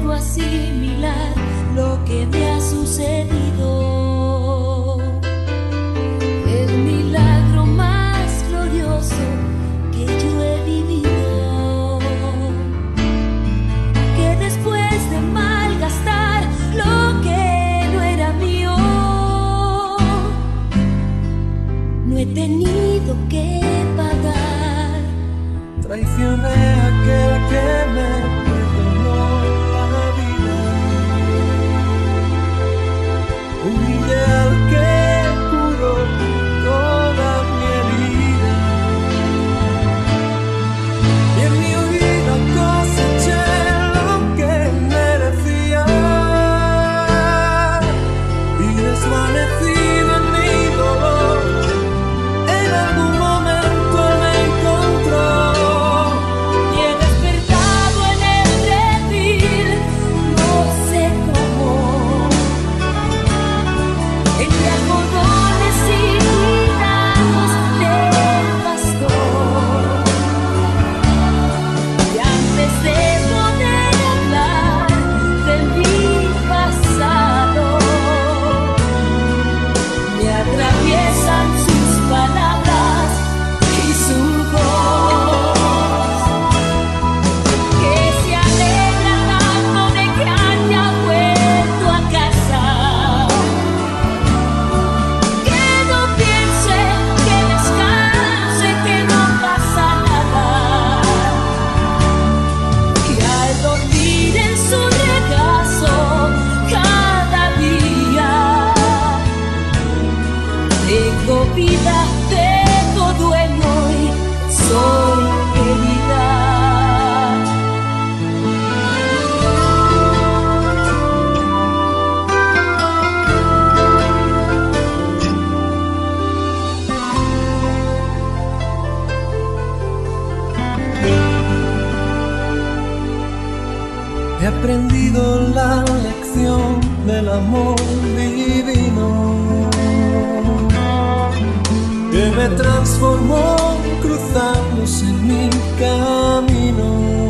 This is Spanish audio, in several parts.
puedo asimilar lo que me ha sucedido. El milagro más glorioso que yo he vivido, que después de malgastar lo que no era mío, no he tenido que pagar. Traicioné a aquel que me perdonó la vida, humillé al que curó toda mi herida, y en mi huida coseché lo que merecía, y desvanecido en mi dolor, en algún momento me encontró. Tengo vida, tengo dueño y soy querida. He aprendido la lección del amor divino, que me transformó cruzándose en mi camino,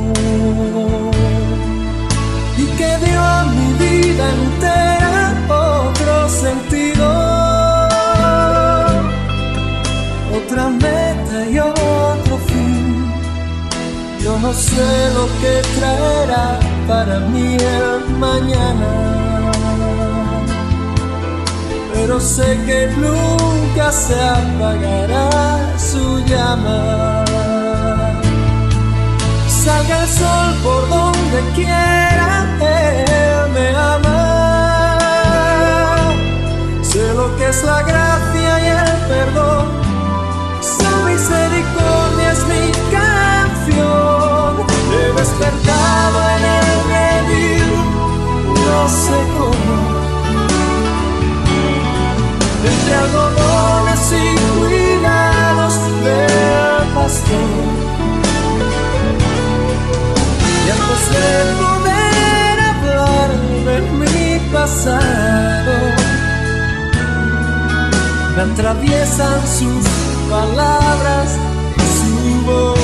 y que dio a mi vida entera otro sentido, otra meta y otro fin. Yo no sé lo que traerá para mí el mañana, pero sé que nunca se apagará su llama. Salga el sol por donde quiera, Él me ama. Sé lo que es la gracia y el perdón, su misericordia es mi canción. He despertado en el redil, no sé cómo, entre algodones y cuidados del pastor, y antes de poder hablar de mi pasado, me atraviesan sus palabras, su voz.